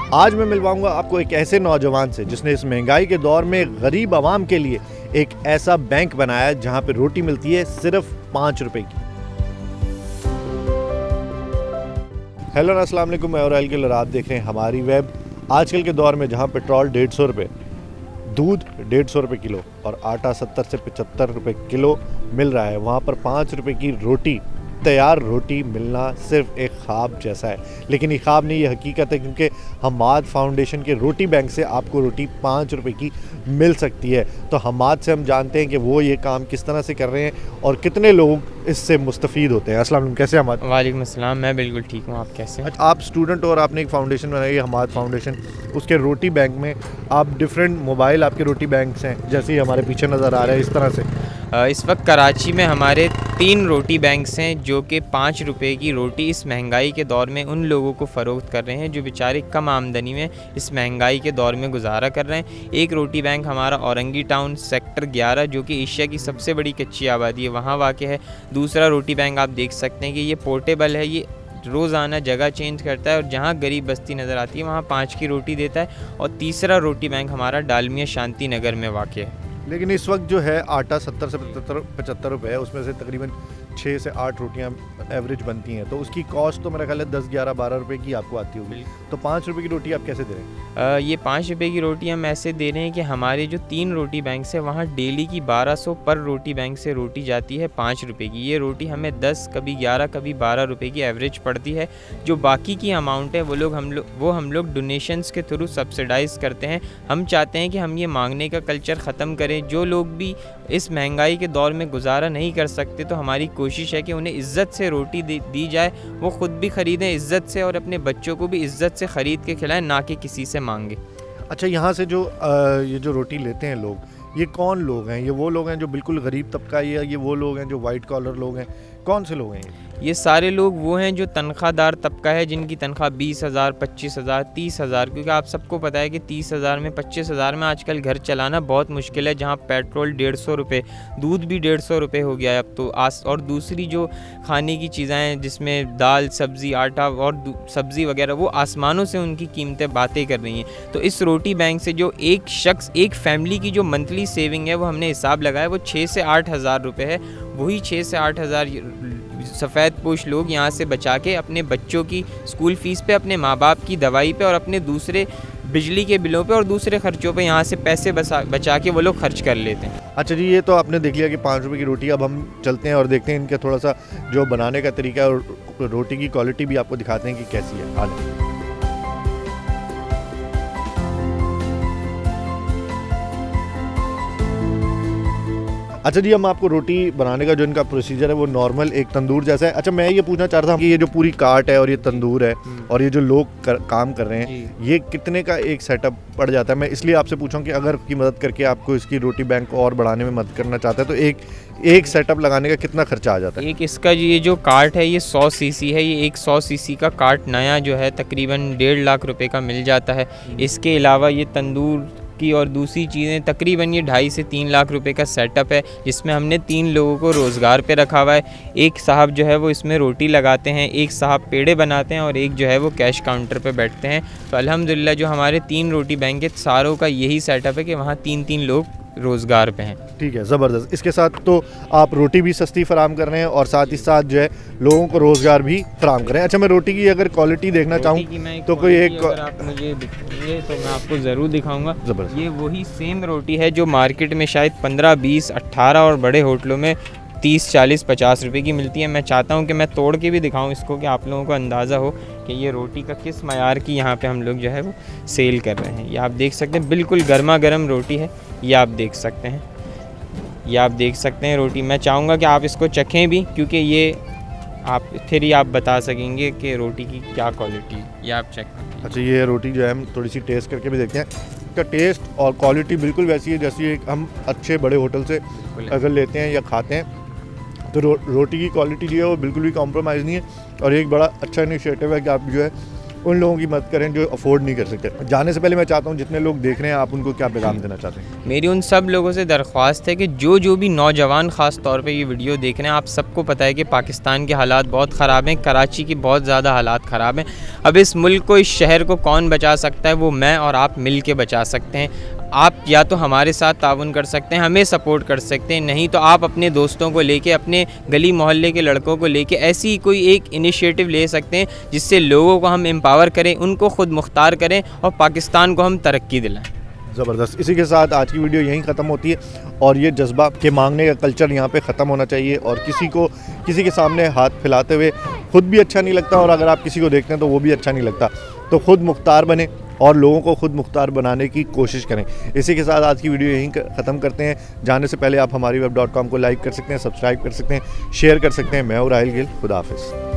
आज मैं मिलवाऊंगा आपको एक ऐसे नौजवान से जिसने इस महंगाई के दौर में गरीब आवाम के लिए एक ऐसा बैंक बनाया जहां पे रोटी मिलती है सिर्फ 5 रुपए की। हेलो अस्सलाम वालेकुम, मैं और गिल और आप देख रहे हैं हमारी वेब। आजकल के दौर में जहां पेट्रोल 150 रुपये, दूध 150 रुपये किलो और आटा 70 से 75 रुपये किलो मिल रहा है, वहाँ पर 5 रुपये की रोटी, तैयार रोटी मिलना सिर्फ एक ख्वाब जैसा है। लेकिन ये ख्वाब नहीं, ये हकीकत है, क्योंकि हमाद फाउंडेशन के रोटी बैंक से आपको रोटी 5 रुपये की मिल सकती है। तो हमाद से हम जानते हैं कि वो ये काम किस तरह से कर रहे हैं और कितने लोग इससे मुस्तफ़ीद होते हैं। अस्सलाम वालेकुम, कैसे हमाद? वालेकुम अस्सलाम, मैं बिल्कुल ठीक हूँ, आप कैसे हैं? आप स्टूडेंट और आपने एक फाउंडेशन बनाई है हमाद फाउंडेशन, उसके रोटी बैंक में आप डिफरेंट मोबाइल आपके रोटी बैंक्स हैं, जैसे ही हमारे पीछे नज़र आ रहा है इस तरह से। इस वक्त कराची में हमारे 3 रोटी बैंक्स हैं जो कि 5 रुपए की रोटी इस महंगाई के दौर में उन लोगों को फ़रोख्त कर रहे हैं जो बेचारे कम आमदनी में इस महंगाई के दौर में गुजारा कर रहे हैं। एक रोटी बैंक हमारा औरंगी टाउन सेक्टर 11 जो कि एशिया की सबसे बड़ी कच्ची आबादी है वहाँ वाक़ है। दूसरा रोटी बैंक आप देख सकते हैं कि ये पोर्टेबल है, ये रोज़ाना जगह चेंज करता है और जहाँ गरीब बस्ती नज़र आती है वहाँ 5 की रोटी देता है। और तीसरा रोटी बैंक हमारा डालमिया शांति नगर में वाक़ है। लेकिन इस वक्त जो है आटा 70 से 75 रुपये है, उसमें से तकरीबन 6 से 8 रोटियां एवरेज बनती हैं, तो उसकी कॉस्ट तो मेरा ख्याल है 10, 11, 12 रुपये की आपको आती होगी। तो 5 रुपये की रोटी आप कैसे दे रहे हैं? ये 5 रुपये की रोटी हम ऐसे दे रहे हैं कि हमारे जो 3 रोटी बैंक से वहाँ डेली की 1200 पर रोटी बैंक से रोटी जाती है 5 रुपये की। ये रोटी हमें 10, कभी 11, कभी 12 रुपये की एवरेज पड़ती है। जो बाकी की अमाउंट है वो हम लोग डोनेशंस के थ्रू सब्सिडाइज़ करते हैं। हम चाहते हैं कि हम ये मांगने का कल्चर ख़त्म करें। जो लोग भी इस महंगाई के दौर में गुजारा नहीं कर सकते तो हमारी कोशिश है कि उन्हें इज़्ज़त से रोटी दी जाए, वो ख़ुद भी ख़रीदें इज़्ज़त से और अपने बच्चों को भी इज़्ज़त से ख़रीद के खिलाएं, ना कि किसी से मांगे। अच्छा, यहाँ से जो ये जो रोटी लेते हैं लोग, ये कौन लोग हैं? ये वो लोग हैं जो बिल्कुल गरीब तबका है या ये वो लोग हैं जो वाइट कॉलर लोग हैं? कौन से लोग हैं ये सारे लोग वो हैं जो तनख्वाहदार तबका है, जिनकी तनख्वाह 20,000, 25,000, 30,000, क्योंकि आप सबको पता है कि 30,000 में 25,000 में आजकल घर चलाना बहुत मुश्किल है, जहां पेट्रोल 150 रुपये, दूध भी 150 रुपये हो गया है अब तो। और दूसरी जो खाने की चीज़ें हैं जिसमें दाल, सब्ज़ी, आटा और सब्ज़ी वगैरह, वो आसमानों से उनकी कीमतें बातें कर रही हैं। तो इस रोटी बैंक से जो एक शख्स, एक फैमिली की जो मंथली सेविंग है वो हमने हिसाब लगाया, वो 6 से 8 हज़ार रुपये है। वही 6 से 8 हज़ार सफ़ेद पोश लोग यहाँ से बचा के अपने बच्चों की स्कूल फ़ीस पे, अपने माँ बाप की दवाई पे और अपने दूसरे बिजली के बिलों पे और दूसरे ख़र्चों पे यहाँ से पैसे बचा के वो लोग खर्च कर लेते हैं। अच्छा जी, ये तो आपने देख लिया कि 5 रुपये की रोटी। अब हम चलते हैं और देखते हैं इनका थोड़ा सा जो बनाने का तरीका है और रोटी की क्वालिटी भी आपको दिखाते हैं कि कैसी है। हाँ, अच्छा जी, हम आपको रोटी बनाने का जो इनका प्रोसीजर है वो नॉर्मल एक तंदूर जैसा है। अच्छा, मैं ये पूछना चाह रहा था कि ये जो पूरी काट है और ये तंदूर है और ये जो लोग काम कर रहे हैं, ये कितने का एक सेटअप पड़ जाता है? मैं इसलिए आपसे पूछूं कि अगर की मदद करके आपको इसकी रोटी बैंक को और बढ़ाने में मदद करना चाहता है तो एक सेटअप लगाने का कितना खर्चा आ जाता है? एक इसका ये जो कार्ट है ये 100 सीसी है। ये एक 100 सीसी का कार्ट नया जो है तकरीबन 1.5 लाख रुपए का मिल जाता है। इसके अलावा ये तंदूर की और दूसरी चीज़ें तकरीबन ये 2.5 से 3 लाख रुपए का सेटअप है, जिसमें हमने 3 लोगों को रोज़गार पे रखा हुआ है। एक साहब जो है वो इसमें रोटी लगाते हैं, एक साहब पेड़े बनाते हैं और एक जो है वो कैश काउंटर पे बैठते हैं। तो अल्हम्दुलिल्लाह जो हमारे 3 रोटी बैंक के सारों का यही सेटअप है कि वहाँ 3-3 लोग रोज़गार पे हैं। ठीक है, ज़बरदस्त। इसके साथ तो आप रोटी भी सस्ती फराम कर रहे हैं और साथ ही साथ जो है लोगों को रोज़गार भी फराम कर रहे हैं। अच्छा, मैं रोटी की अगर क्वालिटी देखना चाहूँ तो कोई एक, अगर आप मुझे दिखाएंगे तो मैं आपको ज़रूर दिखाऊंगा। ये वही सेम रोटी है जो मार्केट में शायद 15, 20, 18 और बड़े होटलों में 30, 40, 50 रुपए की मिलती है। मैं चाहता हूँ कि मैं तोड़ के भी दिखाऊँ इसको, कि आप लोगों को अंदाज़ा हो कि ये रोटी का किस मयार की यहाँ पे हम लोग जो है वो सेल कर रहे हैं। ये आप देख सकते हैं, बिल्कुल गर्मा गर्म रोटी है। ये आप देख सकते हैं, ये आप देख सकते हैं रोटी। मैं चाहूँगा कि आप इसको चखें भी, क्योंकि ये आप फिर ही आप बता सकेंगे कि रोटी की क्या क्वालिटी। ये आप चेक। अच्छा, ये रोटी जो है हम थोड़ी सी टेस्ट करके भी देखते हैं। इसका टेस्ट और क्वालिटी बिल्कुल वैसी है जैसी एक हम अच्छे बड़े होटल से अगर लेते हैं या खाते हैं तो रोटी की क्वालिटी जो है वो बिल्कुल भी कॉम्प्रोमाइज़ नहीं है। और एक बड़ा अच्छा इनिशिएटिव है कि आप जो है उन लोगों की मदद करें जो अफोर्ड नहीं कर सकते। जाने से पहले मैं चाहता हूँ जितने लोग देख रहे हैं, आप उनको क्या पैगाम देना चाहते हैं? मेरी उन सब लोगों से दरख्वास्त है कि जो भी नौजवान ख़ास तौर पे ये वीडियो देख रहे हैं, आप सबको पता है कि पाकिस्तान के हालात बहुत ख़राब हैं, कराची की बहुत ज़्यादा हालात ख़राब हैं। अब इस मुल्क को, इस शहर को कौन बचा सकता है? वो मैं और आप मिल के बचा सकते हैं। आप या तो हमारे साथ ताउन कर सकते हैं, हमें सपोर्ट कर सकते हैं, नहीं तो आप अपने दोस्तों को लेके, अपने गली मोहल्ले के लड़कों को लेके ऐसी कोई एक इनिशिएटिव ले सकते हैं जिससे लोगों को हम एम्पावर करें, उनको खुद मुख्तार करें और पाकिस्तान को हम तरक्की दिलाएं। ज़बरदस्त। इसी के साथ आज की वीडियो यहीं ख़त्म होती है और ये जज्बा के मांगने का कल्चर यहाँ पे ख़त्म होना चाहिए और किसी के सामने हाथ फैलाते हुए खुद भी अच्छा नहीं लगता और अगर आप किसी को देखते हैं तो वो भी अच्छा नहीं लगता। तो खुद मुख्तार बने और लोगों को खुद मुख्तार बनाने की कोशिश करें। इसी के साथ आज की वीडियो यहीं ख़त्म करते हैं। जाने से पहले आप हमारी web.com को लाइक कर सकते हैं, सब्सक्राइब कर सकते हैं, शेयर कर सकते हैं। मैं हूं राहिल गिल। खुदा हाफिज़।